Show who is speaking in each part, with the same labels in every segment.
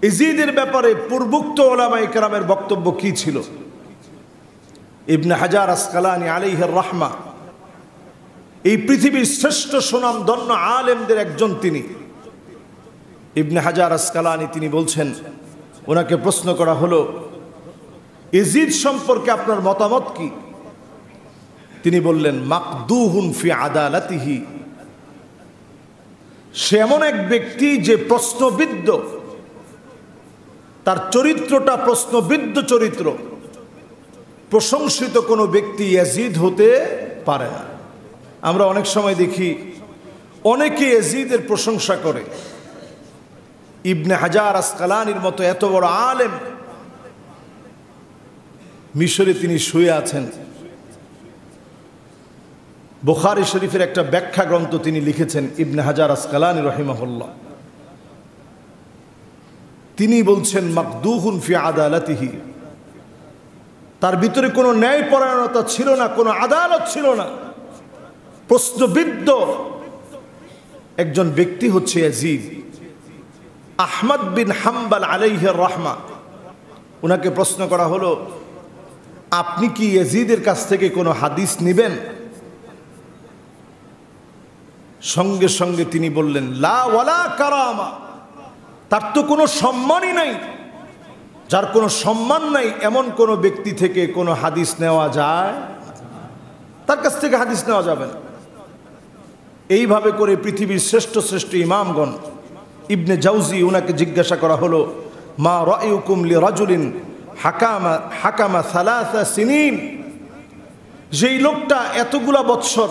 Speaker 1: ইজিদের ব্যাপারে পূর্বোক্ত উলামায়ে কেরামের বক্তব্য কি ছিল? ইবনে হাজার আসকালানী আলাইহির রাহমা এই পৃথিবীর শ্রেষ্ঠ সুনামধন্য আলেমদের একজন তিনি। ইবনে হাজার আসকালানী তিনি বলছেন, ওনাকে প্রশ্ন করা হলো ইজিদ সম্পর্কে আপনার মতামত কি? তিনি বললেন, মাকদুহুন ফি আদালাতিহি, সে এমন এক ব্যক্তি যে প্রশ্নবিদ্ধ, তার চরিত্রটা প্রশ্নবিদ্ধ চরিত্র। প্রশংসিত কোনো ব্যক্তি ইয়াজিদ হতে পারে না। আমরা অনেক সময় দেখি অনেকে ইয়াজিদের প্রশংসা করে। ইবনে হাজার আসকালানির মতো এত বড় আলেম, মিশরে তিনি শুয়ে আছেন। বুখারী শরীফের একটা ব্যাখ্যা গ্রন্থ তিনি লিখেছেন, ইবনে হাজার আসকালানী রাহিমাহুল্লাহ। তিনি বলছেন মাকদুহুন ফি আদালাতিহি, তার ভিতরে কোনো ন্যায়পরায়ণতা ছিল না, কোনো আদালত ছিল না। প্রশ্নবিদ্ধ একজন ব্যক্তি হচ্ছে ইয়াজিদ। আহমদ বিন হাম্বল আলাইহির রাহমা, ওনাকে প্রশ্ন করা হলো, আপনি কি ইয়াজিদের কাছ থেকে কোনো হাদিস নেবেন? সঙ্গে সঙ্গে তিনি বললেন, লা ওয়ালা কারামা, তার তো কোনো সম্মানই নাই। যার কোনো সম্মান নাই এমন কোনো ব্যক্তি থেকে কোনো হাদিস নেওয়া যায়? তার কাছ থেকে হাদিস নেওয়া যাবে না। এইভাবে করে পৃথিবীর শ্রেষ্ঠ শ্রেষ্ঠ ইমামগণ, ইবনে জাউজি, ওনাকে জিজ্ঞাসা করা হলো, মা রায়ুকুম লিরাজুলিন হাকামা সালাসা সিনিন, যেই লোকটা এতগুলা বৎসর,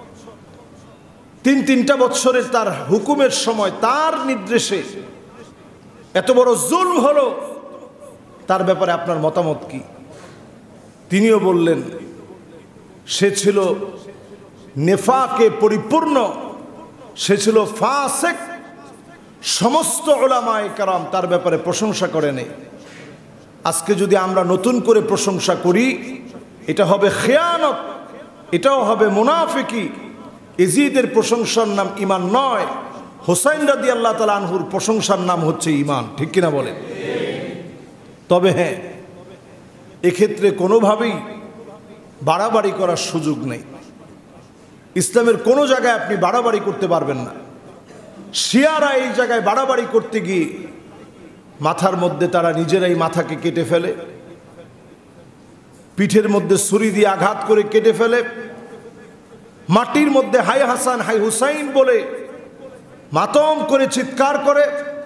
Speaker 1: তিনটা বৎসরের তার হুকুমের সময়, তার নির্দেশে এত বড় জুলম হলো, তার ব্যাপারে আপনার মতামত কি? তিনিও বললেন, সে ছিল নেফাকে পরিপূর্ণ, সে ছিল ফাসিক। সমস্ত উলামায়ে কেরাম তার ব্যাপারে প্রশংসা করেনি। আজকে যদি আমরা নতুন করে প্রশংসা করি, এটা হবে খেয়ানত, এটাও হবে মুনাফিকি। ইজিদের প্রশংসার নাম ঈমান নয়, হুসাইন রাদিয়াল্লাহু তাআলা আনহুর প্রশংসার নাম হচ্ছে ঈমান। ঠিক কিনা বলেন? তবে হ্যাঁ, এক্ষেত্রে কোনোভাবেই বাড়াবাড়ি করার সুযোগ নেই। ইসলামের কোনো জায়গায় আপনি বাড়াবাড়ি করতে পারবেন না। শিয়ারা এই জায়গায় বাড়াবাড়ি করতে গিয়ে মাথার মধ্যে তারা নিজেরাই মাথাকে কেটে ফেলে, পিঠের মধ্যে ছুরি দিয়ে আঘাত করে কেটে ফেলে, মাটির মধ্যে হাই হাসান হাই হুসাইন বলে মাতম করে চিৎকার করে।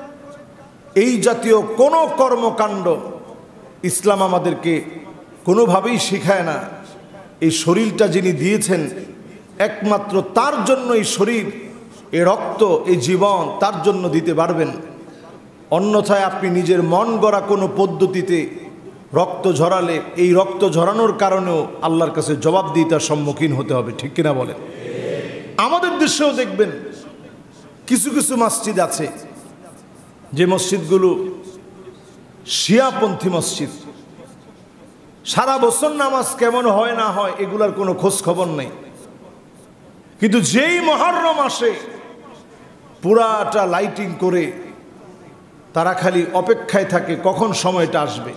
Speaker 1: এই জাতীয় কোনো কর্মকাণ্ড ইসলাম আমাদেরকে কোনোভাবেই শেখায় না। এই শরীরটা যিনি দিয়েছেন একমাত্র তার জন্য, এই শরীর, এই রক্ত, এই জীবন তার জন্য দিতে পারবেন। অন্যথায় আপনি নিজের মন গড়া কোনো পদ্ধতিতে রক্ত ঝরালে এই রক্ত ঝরানোর কারণেও আল্লাহর কাছে জবাবদিহিতার সম্মুখীন হতে হবে। ঠিক কিনা বলেন? আমাদের দেশেও দেখবেন কিছু কিছু মসজিদ আছে, যে মসজিদগুলো শিয়াপন্থী মসজিদ। সারা বছর নামাজ কেমন হয় না হয় এগুলার কোনো খোঁজ খবর নেই, কিন্তু যেই মুহররম আসে পুরাটা লাইটিং করে তারা খালি অপেক্ষায় থাকে কখন সময়টা আসবে।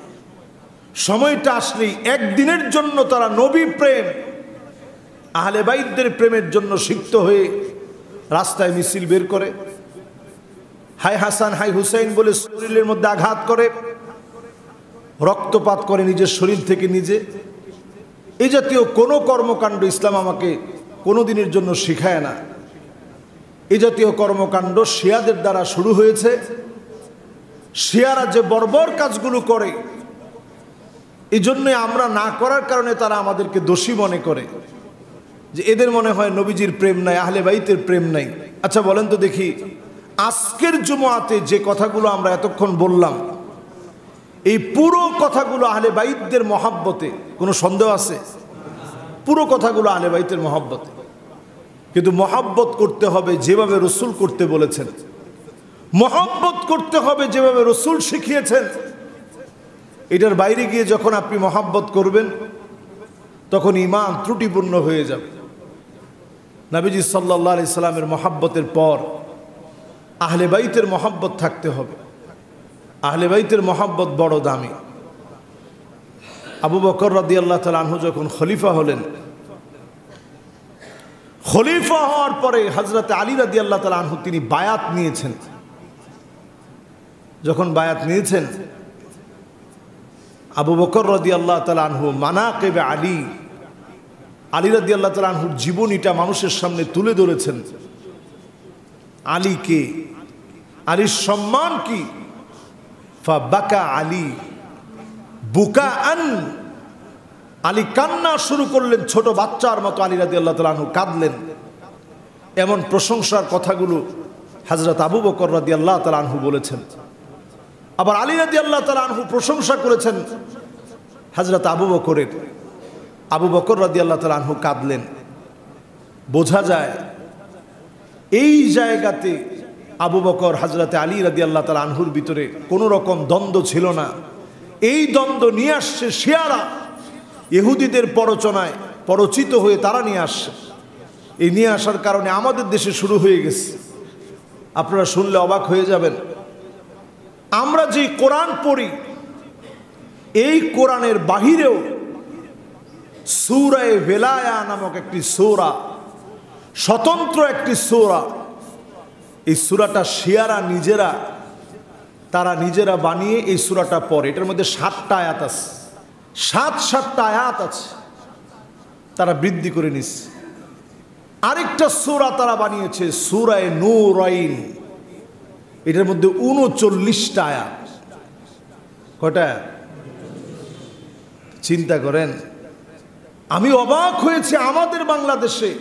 Speaker 1: সময়টা আসলেই একদিনের জন্য তারা নবী প্রেম, আহলে বাইতদের প্রেমের জন্য সিক্ত হয়ে রাস্তায় মিছিল বের করে, হাই হাসান হাই হুসাইন বলে শরীরের মধ্যে আঘাত করে, রক্তপাত করে নিজের শরীর থেকে নিজে। এই জাতীয় কোনো কর্মকাণ্ড ইসলাম আমাকে কোনো দিনের জন্য শিখায় না। এই জাতীয় কর্মকাণ্ড শিয়াদের দ্বারা শুরু হয়েছে। শিয়ারা যে বর্বর কাজগুলো করে, এই জন্যই আমরা না করার কারণে তারা আমাদেরকে দোষী মনে করে, যে এদের মনে হয় নবীজির প্রেম নাই, আহলে বাইতের প্রেম নাই। আচ্ছা বলেন তো দেখি, আজকের জুমআতে যে কথাগুলো আমরা এতক্ষণ বললাম, এই পুরো কথাগুলো আহলে বাইতদের মহাব্বতে, কোনো সন্দেহ আছে? পুরো কথাগুলো আহলে বাইতের মহাব্বতে। কিন্তু মহাব্বত করতে হবে যেভাবে রসুল করতে বলেছেন, মহাব্বত করতে হবে যেভাবে রসুল শিখিয়েছেন। এটার বাইরে গিয়ে যখন আপনি মহাব্বত করবেন তখন ঈমান ত্রুটিপূর্ণ হয়ে যাবে। নবীজি সাল্লাল্লাহু আলাইহি সাল্লামের মহাব্বতের পর আহলে বাইতের মহাব্বত থাকতে হবে। আহলে বাইতের মহাব্বত বড় দামি। আবু বকর রাদিয়াল্লাহু তাআলা আনহু যখন খলিফা হলেন, খলিফা হওয়ার পরে হযরত আলী রাদিয়াল্লাহু তাআলা আনহু তিনি বায়াত নিয়েছেন। যখন বায়াত নিয়েছেন, আবু বকর রাদিয়াল্লাহু তাআলা আনহু মানাকিবে আলী, আলী রাদিয়াল্লাহু তাআলা আনহুর জীবনীটা মানুষের সামনে তুলে ধরেছেন। আলী কে, আলীর সম্মান কি? ফাবাকা আলী বুকাআন, আলী কান্না শুরু করলেন ছোট বাচ্চার মতো। আলী রাদিয়াল্লাহু তাআলা আনহু কাঁদলেন। এমন প্রশংসার কথাগুলো হযরত আবু বকর রাদিয়াল্লাহু তাআলা আনহু বলেছেন। আবার আলী রাদিয়াল্লাহু তাআলা আনহু প্রশংসা করেছেন হযরত আবু বকরের। আবু বকর রাদিয়াল্লাহু তাআলা আনহু কাঁদলেন। বোঝা যায় এই জায়গাতে আবু বকর হযরত আলী রাদিয়াল্লাহু তাআলা আনহুর ভিতরে কোনো রকম দ্বন্দ্ব ছিল না। এই দ্বন্দ্ব নিয়ে আসছে শিয়ারা, ইহুদিদের প্ররোচনায় পরিচিত হয়ে তারা নিয়ে আসছে। এই নিয়ে আসার কারণে আমাদের দেশে শুরু হয়ে গেছে। আপনারা শুনলে অবাক হয়ে যাবেন। আমরা যে কোরআন পড়ি, এই কোরআনের বাহিরেও সূরা বেলায়া নামক একটি সূরা, স্বতন্ত্র একটি সূরা। এই সূরাটা শিয়ারা তারা নিজেরা বানিয়ে এই সূরাটা পড়ে। এটার মধ্যে 7টা আয়াত আছে, 7টা আয়াত আছে, তারা বৃদ্ধি করে নিচ্ছে। আরেকটা সূরা তারা বানিয়েছে সূরা নূরাইন, এটার মধ্যে 39টা আয়াত। কয়টা? চিন্তা করেন। আমি অবাক হয়েছি আমাদের বাংলাদেশে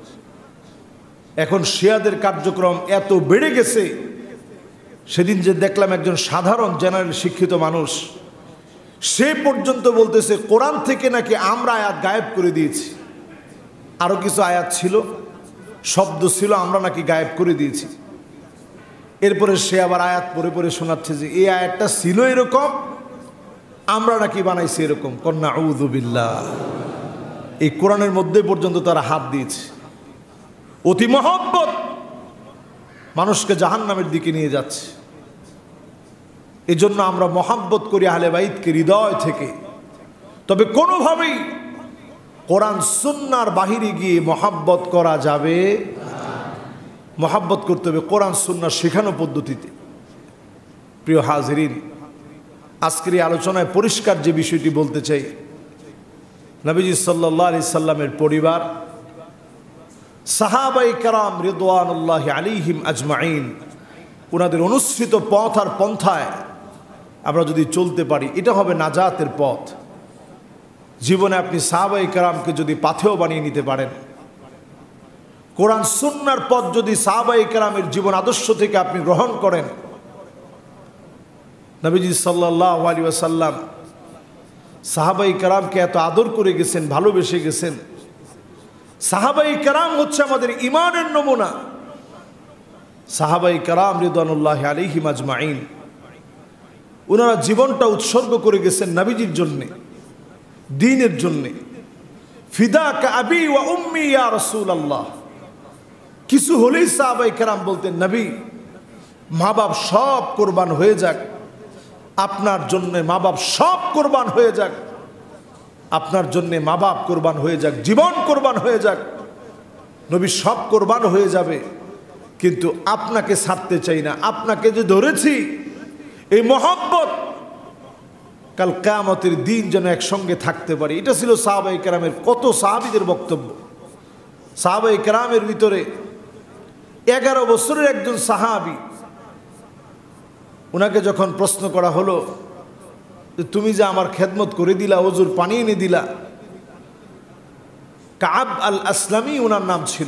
Speaker 1: এখন শিয়াদের কার্যক্রম এত বেড়ে গেছে। সেদিন যে দেখলাম একজন সাধারণ জেনারেল শিক্ষিত মানুষ, সে পর্যন্ত বলতেছে কোরআন থেকে নাকি আমরা আয়াত গায়েব করে দিয়েছি। আরো কিছু আয়াত ছিল, শব্দ ছিল, আমরা নাকি গায়েব করে দিয়েছি। এরপরে সে আবার আয়াত পড়ে পড়ে শোনাচ্ছে যে এই আয়াতটা ছিল এরকম, আমরা নাকি বানাইছি এরকম। কন্যা আউযু বিল্লাহ। এই কোরআনের মধ্যে পর্যন্ত তারা হাত দিয়েছে। অতি মহব্বত মানুষকে জাহান্নামের দিকে নিয়ে যাচ্ছে। এজন্য আমরা মহব্বত করি আহলে বাইতকে হৃদয় থেকে। তবে কোনোভাবেই কোরআন সুন্নাহর বাহিরে গিয়ে মহব্বত করা যাবে না। মহব্বত করতে হবে কোরআন সুন্নাহ শেখানো পদ্ধতিতে। প্রিয় হাজিরিন, আজকের এই আলোচনায় পরিষ্কার যে বিষয়টি বলতে চাই, নবীজি সাল্লাল্লাহু আলাইহি সাল্লামের পরিবার, সাহাবায়ে কেরাম রিদওয়ানুল্লাহি আলাইহিম আজমাইন, ওনাদের অনুসৃত পথ আর পন্থায় আমরা যদি চলতে পারি, এটা হবে নাজাতের পথ। জীবনে আপনি সাহাবায়ে কেরামকে যদি পাথেয় বানিয়ে নিতে পারেন, কোরআন সুন্নাহর পথ যদি সাহাবায়ে কেরামের জীবন আদর্শ থেকে আপনি গ্রহণ করেন, নবীজি সাল্লাল্লাহু আলাইহি ওয়াসাল্লাম সাহাবায়ে কেরামকে এত আদর করে গেছেন, ভালোবেসে গেছেন। সাহাবায়ে কেরাম হচ্ছে আমাদের ঈমানের নমুনা। সাহাবায়ে কেরাম রিদওয়ানুল্লাহি আলাইহিম আজমাইন, ওনারা জীবনটা উৎসর্গ করে গেছেন নবীজির জন্যে, দ্বীনের জন্যে। ফিদাকা আবি ওয়া উম্মি ইয়া রাসূলুল্লাহ। কিছু হলেই সাহাবায়ে কেরাম বলতেন, নবী মা বাপ সব কোরবান হয়ে যাক আপনার জন্য, মা বাপ সব কোরবান হয়ে যাক আপনার জন্য, মা বাপ কোরবান হয়ে যাক, জীবন কোরবান হয়ে যাক, নবী সব কোরবান হয়ে যাবে, কিন্তু আপনাকে ছাড়তে চাই না। আপনাকে যে ধরেছি, এই মহব্বত কাল কিয়ামতের দিন যেন একসঙ্গে থাকতে পারি। এটা ছিল সাহাবায়ে কেরামের, কত সাহাবীদের বক্তব্য। সাহাবায়ে কেরামের ভিতরে 11 বছরের একজন সাহাবী, ওনাকে যখন প্রশ্ন করা হলো তুমি যে আমার খেদমত করে দিলা, ওজুর পানি এনে দিলা, কাব আল আসলামী ওনার নাম ছিল,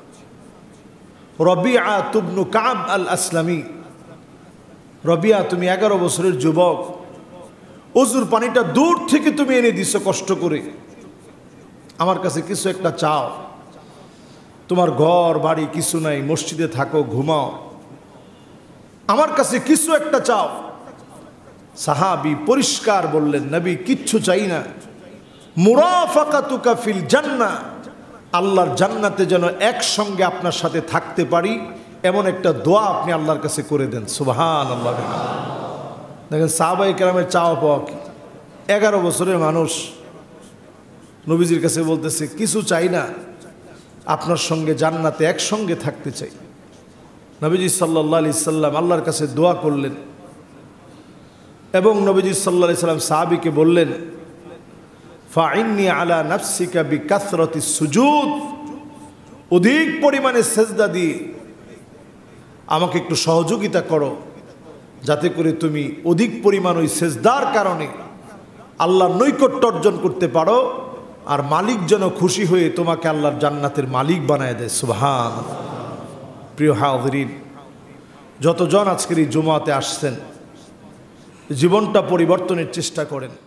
Speaker 1: রবিআ ইবনু কাব আল আসলামী। রবিআ, তুমি 11 বছরের যুবক, ওজুর পানিটা দূর থেকে তুমি এনে দিছো কষ্ট করে, আমার কাছে কিছু একটা চাও। তোমার ঘর বাড়ি কিছু নাই, মসজিদে থাকো, ঘুমাও, আমার কাছে কিছু একটা চাও। সাহাবী পরিষ্কার বললেন, নবী কিচ্ছু চাই না, মুরাফাকাতুকা ফিল জান্নাহ, আল্লাহর জান্নাতে যেন একসঙ্গে আপনার সাথে থাকতে পারি এমন একটা দোয়া আপনি আল্লাহর কাছে করে দেন। সুবহানাল্লাহ। দেখেন সাহাবায়ে কেরামের চাওয়া পাওয়া কি। 11 বছরের মানুষ নবীজির কাছে বলতেছে, কিছু চাই না, আপনার সঙ্গে জান্নাতে একসঙ্গে থাকতে চাই। নবীজি সাল্লাল্লাহু আলাইহি সাল্লাম আল্লাহর কাছে দোয়া করলেন এবং নবীজি সাল্লাল্লাহু আলাইহি সাল্লাম সাহাবীকে বললেন, ফাইন্নি আলা নাফসিকা বিকাসরাতিস সুজুদ, অধিক পরিমাণে সেজদা দিয়ে আমাকে একটু সহযোগিতা করো, যাতে করে তুমি অধিক পরিমাণ ওই সেজদার কারণে আল্লাহর নৈকট্য অর্জন করতে পারো, আর মালিক যেন খুশি হয়ে তোমাকে আল্লাহর জান্নাতের মালিক বানায় দেয়। সুবহানাল্লাহ। প্রিয় হাজিরিন, যতজন আজকের এই জুমাতে আসছেন, জীবনটা পরিবর্তনের চেষ্টা করেন।